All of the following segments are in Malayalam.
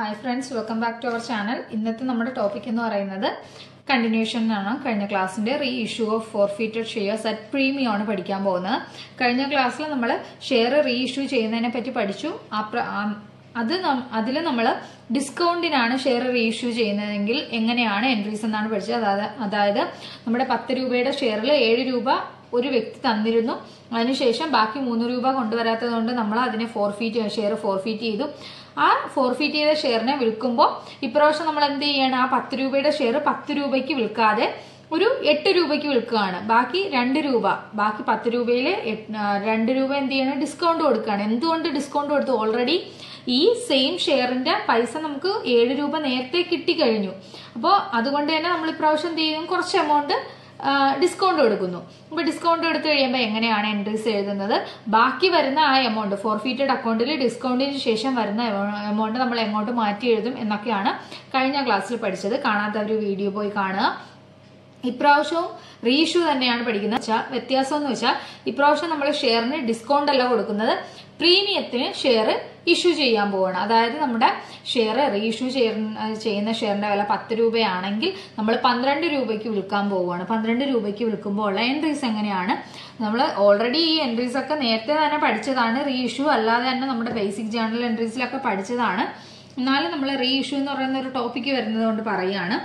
Hi friends, welcome back to our channel. ഇന്നത്തെ നമ്മുടെ ടോപ്പിക് എന്ന് പറയുന്നത് കണ്ടിന്യൂഷൻ ആണ്. കഴിഞ്ഞ ക്ലാസ്സിന്റെ reissue of forfeited shares at premium ആണ് പഠിക്കാൻ പോകുന്നത്. കഴിഞ്ഞ ക്ലാസ്സിൽ നമ്മൾ ഷെയർ റീ ഇഷ്യൂ ചെയ്യുന്നതിനെ പറ്റി പഠിച്ചു. അതിൽ നമ്മൾ ഡിസ്കൗണ്ടിനാണ് ഷെയർ റീ ഇഷ്യൂ ചെയ്യുന്നതെങ്കിൽ എങ്ങനെയാണ് എൻട്രീസ് എന്നാണ് പഠിച്ചത്. അതായത് നമ്മുടെ 10 രൂപയുടെ ഷെയറിൽ 7 രൂപ ഒരു വ്യക്തി തന്നിരുന്നു. അതിനുശേഷം ബാക്കി 3 രൂപ കൊണ്ടുവരാത്തത് കൊണ്ട് നമ്മൾ അതിനെ ഷെയർ ഫോർഫീറ്റ് ചെയ്തു. ആ ഫോർഫീറ്റ് ചെയ്ത ഷെയറിനെ വിൽക്കുമ്പോൾ ഇപ്രാവശ്യം നമ്മൾ എന്ത് ചെയ്യണം, ആ 10 രൂപയുടെ ഷെയർ 10 രൂപയ്ക്ക് വിൽക്കാതെ ഒരു 8 രൂപയ്ക്ക് വിൽക്കുകയാണ്. ബാക്കി 2 രൂപ, ബാക്കി 10 രൂപയിൽ 2 രൂപ എന്ത് ചെയ്യണം, ഡിസ്കൗണ്ട് കൊടുക്കുകയാണ്. എന്തുകൊണ്ട് ഡിസ്കൗണ്ട് കൊടുത്തു? ഓൾറെഡി ഈ സെയിം ഷെയറിന്റെ പൈസ നമുക്ക് 7 രൂപ നേരത്തെ കിട്ടിക്കഴിഞ്ഞു. അപ്പോൾ അതുകൊണ്ട് തന്നെ നമ്മൾ ഇപ്രാവശ്യം എന്ത് ചെയ്യും, കുറച്ച് എമൗണ്ട് ഡിസ്കൗണ്ട് കൊടുക്കുന്നു. അപ്പൊ ഡിസ്കൗണ്ട് എടുത്തു കഴിയുമ്പോൾ എങ്ങനെയാണ് എൻട്രീസ് എഴുതുന്നത്? ബാക്കി വരുന്ന ആ എമൗണ്ട് ഫോർഫീറ്റഡ് അക്കൗണ്ടിൽ ഡിസ്കൗണ്ടിന് ശേഷം വരുന്ന എമൗണ്ട് നമ്മൾ എങ്ങോട്ട് മാറ്റി എഴുതും എന്നൊക്കെയാണ് കഴിഞ്ഞ ക്ലാസ്സിൽ പഠിച്ചത്. കാണാത്തവർ വീഡിയോ പോയി കാണുക. ഇപ്രാവശ്യവും റീഇഷ്യൂ തന്നെയാണ് പഠിക്കുന്നത്. വ്യത്യാസം എന്ന് വെച്ചാൽ ഇപ്രാവശ്യം നമ്മൾ ഷെയറിന് ഡിസ്കൗണ്ട് അല്ല കൊടുക്കുന്നത്, പ്രീമിയത്തിന് ഷെയർ ഇഷ്യൂ ചെയ്യാൻ പോവുകയാണ്. അതായത് നമ്മുടെ ഷെയർ റീഇഷ്യൂ ചെയ്യുന്ന ഷെയറിന്റെ വില 10 രൂപയാണെങ്കിൽ നമ്മൾ 12 രൂപയ്ക്ക് വിൽക്കാൻ പോവുകയാണ്. 12 രൂപയ്ക്ക് വിൽക്കുമ്പോൾ ഉള്ള എൻട്രീസ് എങ്ങനെയാണ്? നമ്മൾ ഓൾറെഡി ഈ എൻട്രീസ് ഒക്കെ നേരത്തെ തന്നെ പഠിച്ചതാണ്. റീഇഷ്യൂ അല്ലാതെ തന്നെ നമ്മുടെ ബേസിക് ജേർണൽ എൻട്രീസിലൊക്കെ പഠിച്ചതാണ്. എന്നാലും നമ്മൾ റീഇഷ്യൂ എന്ന് പറയുന്ന ഒരു ടോപ്പിക്ക് വരുന്നത് കൊണ്ട് പറയുകയാണ്.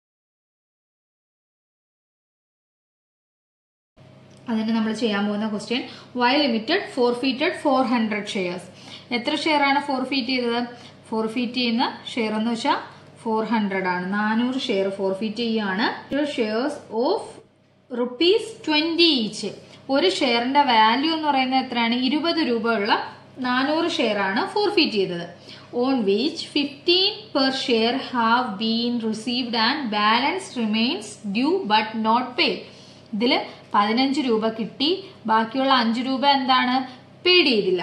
അതിന് നമ്മൾ ചെയ്യാൻ പോകുന്ന question, Y limited forfeited 400 shares. എത്ര ഷെയർ ആണ് ഫോർഫീറ്റ് ചെയ്തത്? ഫോർഫീറ്റ് ചെയ്യുന്ന ഷെയർ എന്ന് വെച്ചാൽ 400 ആണ്. 400 ഷെയർ ഫോർഫീറ്റ് ചെയ്യുകയാണ്. Shares of ₹20 each. ഒരു ഷെയറിന്റെ വാല്യൂ എന്ന് പറയുന്നത് എത്രയാണ്? 20 രൂപ ഉള്ള 400 ഷെയർ ആണ് ഫോർഫീറ്റ് ചെയ്തത്. On which 15 per share have been received and balance remains due but not paid. ഇതിൽ 15 രൂപ കിട്ടി, ബാക്കിയുള്ള 5 രൂപ എന്താണ്, പെയ്ഡ് ചെയ്തില്ല,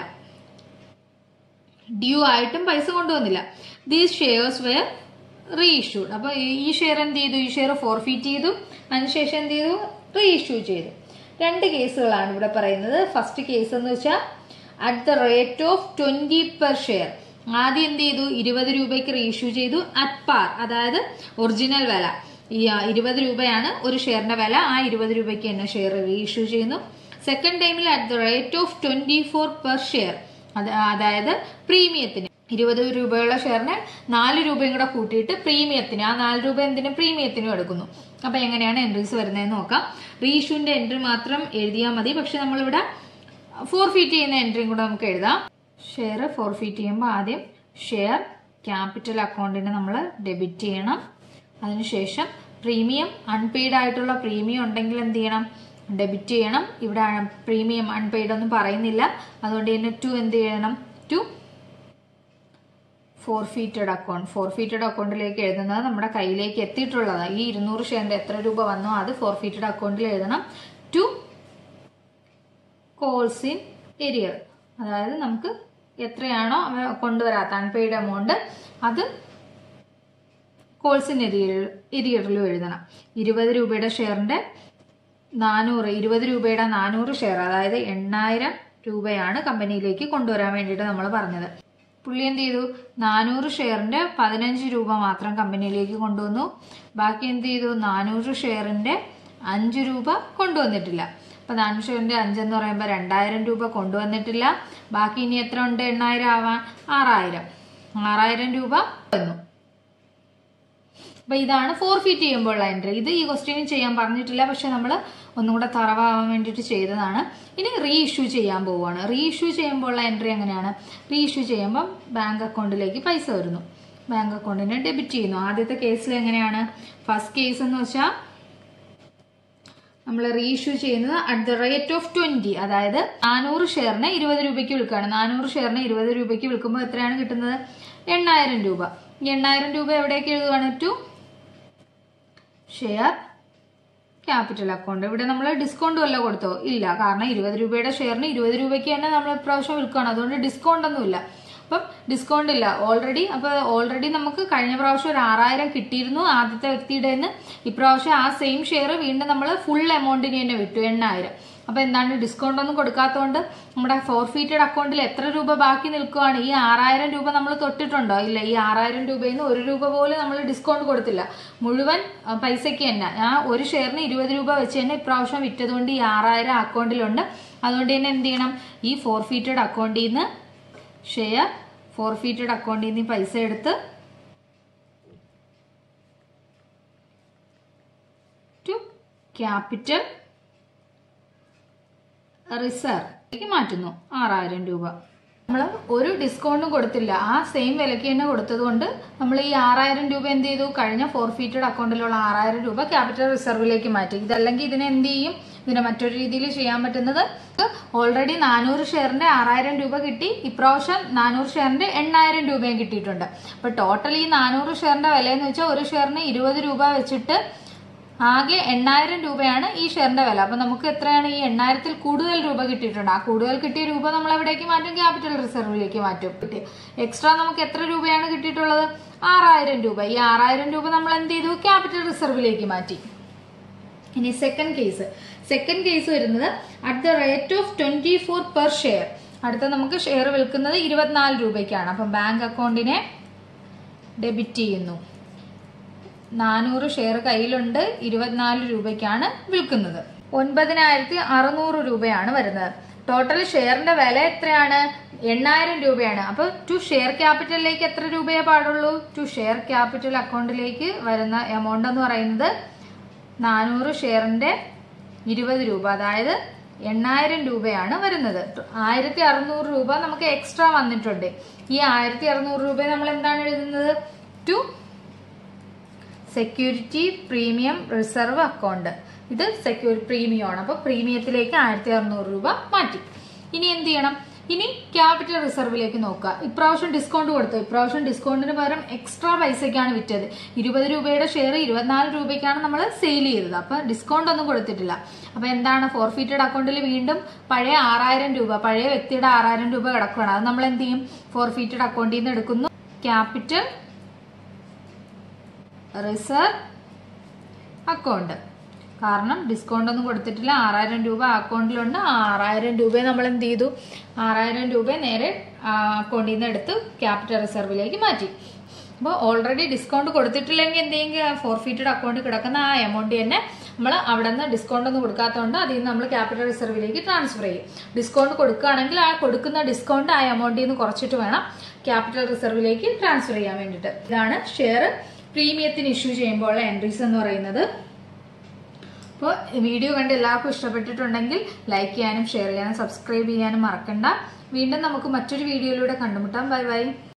ഡ്യൂ ആയിട്ടും പൈസ കൊണ്ടുവന്നില്ല. These shares were reissued. അപ്പൊ ഈ ഷെയർ എന്ത് ചെയ്തു? ഈ ഷെയർ ഫോർഫീറ്റ് ചെയ്തു, അതിനുശേഷം എന്ത് ചെയ്തു? റീഇഷ്യൂ ചെയ്തു. 2 കേസുകളാണ് ഇവിടെ പറയുന്നത്. ഫസ്റ്റ് കേസ് എന്ന് വെച്ചാൽ at the rate of 20 per share. ആദ്യം എന്ത് ചെയ്തു? 20 രൂപയ്ക്ക് റീഇഷ്യൂ ചെയ്തു അറ്റ് പാർ, അതായത് ഒറിജിനൽ വില. ഈ 20 രൂപയാണ് ഒരു ഷെയറിന്റെ വില. ആ 20 രൂപയ്ക്ക് തന്നെ ഷെയർ റീഇഷ്യൂ ചെയ്യുന്നു. സെക്കൻഡ് ടൈമിൽ at the rate of 24 per share, അതായത് പ്രീമിയത്തിന് 20 രൂപയുള്ള ഷെയറിന് 4 രൂപയും കൂടെ കൂട്ടിയിട്ട് പ്രീമിയത്തിന്, ആ 4 രൂപ എന്തിനും പ്രീമിയത്തിനും എടുക്കുന്നു. അപ്പൊ എങ്ങനെയാണ് എൻട്രീസ് വരുന്നതെന്ന് നോക്കാം. റീഇഷ്യൂന്റെ എൻട്രി മാത്രം എഴുതിയാൽ മതി, പക്ഷെ നമ്മളിവിടെ ഫോർഫീറ്റ് ചെയ്യുന്ന എൻട്രിയും കൂടെ നമുക്ക് എഴുതാം. ഷെയർ ഫോർഫീറ്റ് ചെയ്യുമ്പോൾ ആദ്യം ഷെയർ ക്യാപിറ്റൽ അക്കൗണ്ടിന് നമ്മൾ ഡെബിറ്റ് ചെയ്യണം. അതിനുശേഷം പ്രീമിയം അൺപെയ്ഡ് ആയിട്ടുള്ള പ്രീമിയം ഉണ്ടെങ്കിൽ എന്ത് ചെയ്യണം? ഡെബിറ്റ് ചെയ്യണം. ഇവിടെ പ്രീമിയം അൺപെയ്ഡ് ഒന്നും പറയുന്നില്ല, അതുകൊണ്ട് തന്നെ ടു എന്ത് ചെയ്യണം? To forfeited account. ഫോർഫീറ്റഡ് അക്കൗണ്ടിലേക്ക് എഴുതുന്നത് നമ്മുടെ കയ്യിലേക്ക് എത്തിയിട്ടുള്ളതാണ്. ഈ 200 ഷെയറിന്റെ എത്ര രൂപ വന്നോ അത് ഫോർഫീറ്റഡ് അക്കൗണ്ടിൽ എഴുതണം. ടു കോൾസ് ഇൻ എരിയർ, അതായത് നമുക്ക് എത്രയാണോ കൊണ്ടുവരാത്ത അൺപെയ്ഡ് എമൗണ്ട് അത് കോൾസിൻ എരിയറിലും എഴുതണം. 20 രൂപയുടെ ഷെയറിന്റെ 20 രൂപയുടെ 400 ഷെയർ, അതായത് 8000 രൂപയാണ് കമ്പനിയിലേക്ക് കൊണ്ടുവരാൻ വേണ്ടിയിട്ട് നമ്മൾ പറഞ്ഞത്. പുള്ളി എന്ത് ചെയ്തു? 400 ഷെയറിന്റെ 15 രൂപ മാത്രം കമ്പനിയിലേക്ക് കൊണ്ടുവന്നു. ബാക്കി എന്ത് ചെയ്തു? 400 ഷെയറിന്റെ 5 രൂപ കൊണ്ടുവന്നിട്ടില്ല. അപ്പൊ 400 ഷെയറിന്റെ 5 എന്ന് പറയുമ്പോൾ 2000 രൂപ കൊണ്ടുവന്നിട്ടില്ല. ബാക്കി ഇനി എത്ര ഉണ്ട് 8000 ആവാൻ? 6000 രൂപ വന്നു. അപ്പൊ ഇതാണ് ഫോർഫീറ്റ് ചെയ്യുമ്പോഴുള്ള എൻട്രി. ഇത് ഈ ക്വസ്റ്റ്യനിൽ ചെയ്യാൻ പറഞ്ഞിട്ടില്ല, പക്ഷെ നമ്മൾ ഒന്നും കൂടെ തറവാൻ വേണ്ടിയിട്ട് ചെയ്തതാണ്. ഇനി റീഇഷ്യൂ ചെയ്യാൻ പോവുകയാണ്. റീഇഷ്യൂ ചെയ്യുമ്പോഴുള്ള എൻട്രി എങ്ങനെയാണ്? റീഇഷ്യൂ ചെയ്യുമ്പോൾ ബാങ്ക് അക്കൗണ്ടിലേക്ക് പൈസ വരുന്നു, ബാങ്ക് അക്കൗണ്ടിനെ ഡെബിറ്റ് ചെയ്യുന്നു. ആദ്യത്തെ കേസിൽ എങ്ങനെയാണ്? ഫസ്റ്റ് കേസ് എന്ന് വെച്ചാൽ നമ്മൾ റീഇഷ്യൂ ചെയ്യുന്നത് അറ്റ് ദ റേറ്റ് ഓഫ് 20, അതായത് 400 ഷെയറിനെ 20 രൂപയ്ക്ക് വിൽക്കുകയാണ്. 400 ഷെയറിനെ 20 രൂപയ്ക്ക് വിൽക്കുമ്പോൾ എത്രയാണ് കിട്ടുന്നത്? 8000 രൂപ. ഈ 8000 രൂപ എവിടേക്ക് എഴുതുകയാണ്? To share capital account. ഇവിടെ നമ്മൾ ഡിസ്കൗണ്ട് വല്ല കൊടുത്തോ? ഇല്ല, കാരണം 20 രൂപയുടെ ഷെയറിന് 20 രൂപയ്ക്ക് തന്നെ നമ്മൾ ഇപ്രാവശ്യം വിൽക്കുകയാണ്, അതുകൊണ്ട് ഡിസ്കൗണ്ട് ഒന്നുമില്ല. അപ്പം ഡിസ്കൗണ്ട് ഇല്ല ഓൾറെഡി. അപ്പൊ ഓൾറെഡി നമുക്ക് കഴിഞ്ഞ പ്രാവശ്യം ഒരു 6000 കിട്ടിയിരുന്നു ആദ്യത്തെ വ്യക്തിയുടെ നിന്ന്. ഇപ്രാവശ്യം ആ സെയിം ഷെയർ വീണ്ടും നമ്മൾ ഫുൾ എമൗണ്ടിന് തന്നെ വിട്ടു, 8000. അപ്പൊ എന്താണ്, ഡിസ്കൗണ്ട് ഒന്നും കൊടുക്കാത്തതുകൊണ്ട് നമ്മുടെ ഫോർഫീറ്റഡ് അക്കൗണ്ടിൽ എത്ര രൂപ ബാക്കി നിൽക്കുവാണ്? ഈ 6000 രൂപ നമ്മൾ തൊട്ടിട്ടുണ്ടോ? ഇല്ല. ഈ 6000 രൂപയിൽ നിന്ന് 1 രൂപ പോലും നമ്മൾ ഡിസ്കൗണ്ട് കൊടുത്തില്ല. മുഴുവൻ പൈസയ്ക്ക് തന്നെ ആ ഒരു ഷെയറിന് 20 രൂപ വെച്ച് തന്നെ ഇപ്രാവശ്യം വിറ്റതുകൊണ്ട് ഈ 6000 അക്കൗണ്ടിലുണ്ട്. അതുകൊണ്ട് തന്നെ എന്ത് ചെയ്യണം, ഈ ഫോർഫീറ്റഡ് അക്കൗണ്ടിൽ നിന്ന് ഷെയർ ഫോർഫീറ്റഡ് അക്കൗണ്ടിൽ നിന്ന് പൈസ എടുത്ത് ടു ക്യാപിറ്റൽ റിസർവ് മാറ്റുന്നു. 6000 രൂപ നമ്മൾ ഒരു ഡിസ്കൗണ്ടും കൊടുത്തില്ല, ആ സെയിം വിലയ്ക്ക് തന്നെ കൊടുത്തത് കൊണ്ട് നമ്മൾ ഈ 6000 രൂപ എന്ത് ചെയ്തു, കഴിഞ്ഞ ഫോർഫീറ്റഡ് അക്കൗണ്ടിലുള്ള 6000 രൂപ ക്യാപിറ്റൽ റിസർവിലേക്ക് മാറ്റി. ഇതല്ലെങ്കിൽ ഇതിനെ എന്ത് ചെയ്യും, ഇതിനെ മറ്റൊരു രീതിയിൽ ചെയ്യാൻ പറ്റുന്നത്, ഓൾറെഡി 400 ഷെയറിന്റെ 6000 രൂപ കിട്ടി, ഇപ്രാവശ്യം 400 ഷെയറിന്റെ 8000 രൂപയും കിട്ടിയിട്ടുണ്ട്. അപ്പൊ ടോട്ടൽ ഈ 400 ഷെയറിന്റെ വില എന്ന് വെച്ചാൽ ഒരു ഷെയറിന് 20 രൂപ വെച്ചിട്ട് ആകെ 8000 രൂപയാണ് ഈ ഷെയറിന്റെ വില. അപ്പൊ നമുക്ക് എത്രയാണ്, ഈ 8000ത്തിൽ കൂടുതൽ രൂപ കിട്ടിയിട്ടുണ്ട്. ആ കൂടുതൽ കിട്ടിയ രൂപ നമ്മൾ എവിടേക്ക് മാറ്റും, ക്യാപിറ്റൽ റിസർവിലേക്ക് മാറ്റും. എക്സ്ട്രാ നമുക്ക് എത്ര രൂപയാണ് കിട്ടിയിട്ടുള്ളത്, 6000 രൂപ. ഈ 6000 രൂപ നമ്മൾ എന്ത് ചെയ്തു, ക്യാപിറ്റൽ റിസർവിലേക്ക് മാറ്റി. ഇനി സെക്കൻഡ് കേസ് വരുന്നത് at the rate of 24 per share. അടുത്ത നമുക്ക് ഷെയർ വിൽക്കുന്നത് 24 രൂപയ്ക്കാണ്. അപ്പം ബാങ്ക് അക്കൗണ്ടിനെ ഡെബിറ്റ് ചെയ്യുന്നു. 400 ഷെയർ കയ്യിലുണ്ട്, 24 രൂപയ്ക്കാണ് വിൽക്കുന്നത്. 9600 രൂപയാണ് വരുന്നത്. ടോട്ടൽ ഷെയറിന്റെ വില എത്രയാണ്, 8000 രൂപയാണ്. അപ്പൊ ടു ഷെയർ ക്യാപിറ്റലിലേക്ക് എത്ര രൂപയെ പാടുള്ളൂ, ടു ഷെയർ ക്യാപിറ്റൽ അക്കൗണ്ടിലേക്ക് വരുന്ന എമൗണ്ട് എന്ന് പറയുന്നത് 400 ഷെയറിന്റെ 20 രൂപ, അതായത് 8000 രൂപയാണ് വരുന്നത്. 1600 രൂപ നമുക്ക് എക്സ്ട്രാ വന്നിട്ടുണ്ട്. ഈ 1600 രൂപ നമ്മൾ എന്താണ് എഴുതുന്നത്, to security premium reserve account. ഇത് പ്രീമിയം ആണ്. അപ്പൊ പ്രീമിയത്തിലേക്ക് 1600 രൂപ മാറ്റി. ഇനി എന്ത് ചെയ്യണം, ഇനി ക്യാപിറ്റൽ റിസർവിലേക്ക് നോക്കുക. ഇപ്രാവശ്യം ഡിസ്കൗണ്ട് കൊടുത്തു. ഇപ്രാവശ്യം ഡിസ്കൗണ്ടിന് പകരം എക്സ്ട്രാ പൈസയ്ക്കാണ് വിറ്റത്. 20 രൂപയുടെ ഷെയർ 24 രൂപയ്ക്കാണ് നമ്മൾ സെയിൽ ചെയ്തത്. അപ്പൊ ഡിസ്കൗണ്ട് ഒന്നും കൊടുത്തിട്ടില്ല. അപ്പൊ എന്താണ്, ഫോർഫീറ്റഡ് അക്കൗണ്ടിൽ വീണ്ടും പഴയ 6000 രൂപ, പഴയ വ്യക്തിയുടെ 6000 രൂപ കിടക്കുകയാണ്. അത് നമ്മൾ എന്ത് ചെയ്യും, ഫോർഫീറ്റഡ് അക്കൗണ്ടിൽ നിന്ന് എടുക്കുന്നു, ക്യാപിറ്റൽ റിസർവ് അക്കൗണ്ട്. കാരണം ഡിസ്കൗണ്ട് ഒന്നും കൊടുത്തിട്ടില്ല, 6000 രൂപ അക്കൗണ്ടിലുണ്ട്. 6000 രൂപയെ നമ്മൾ എന്ത് ചെയ്തു, 6000 രൂപയെ നേരെ അക്കൗണ്ടിൽ നിന്ന് എടുത്ത് ക്യാപിറ്റൽ റിസർവിലേക്ക് മാറ്റി. അപ്പോൾ ഓൾറെഡി ഡിസ്കൗണ്ട് കൊടുത്തിട്ടില്ലെങ്കിൽ എന്ത് ചെയ്യും, ഫോർഫീറ്റഡ് അക്കൗണ്ടിൽ കിടക്കുന്ന ആ എമൗണ്ട് തന്നെ നമ്മൾ അവിടെ നിന്ന് ഡിസ്കൗണ്ട് ഒന്നും കൊടുക്കാത്തതുകൊണ്ട് അതിൽ നിന്ന് നമ്മൾ ക്യാപിറ്റൽ റിസർവിലേക്ക് ട്രാൻസ്ഫർ ചെയ്യും. ഡിസ്കൗണ്ട് കൊടുക്കുകയാണെങ്കിൽ ആ കൊടുക്കുന്ന ഡിസ്കൗണ്ട് ആ എമൗണ്ടിൽ നിന്ന് കുറച്ചിട്ട് വേണം ക്യാപിറ്റൽ റിസർവിലേക്ക് ട്രാൻസ്ഫർ ചെയ്യാൻ വേണ്ടിയിട്ട്. ഇതാണ് ഷെയർ പ്രീമിയത്തിന് ഇഷ്യൂ ചെയ്യുമ്പോൾ ഉള്ള എൻട്രീസ് എന്ന് പറയുന്നത്. അപ്പോൾ വീഡിയോ കണ്ട് എല്ലാവർക്കും ഇഷ്ടപ്പെട്ടിട്ടുണ്ടെങ്കിൽ ലൈക്ക് ചെയ്യാനും ഷെയർ ചെയ്യാനും സബ്സ്ക്രൈബ് ചെയ്യാനും മറക്കണ്ട. വീണ്ടും നമുക്ക് മറ്റൊരു വീഡിയോയിലൂടെ കണ്ടുമുട്ടാം. Bye by.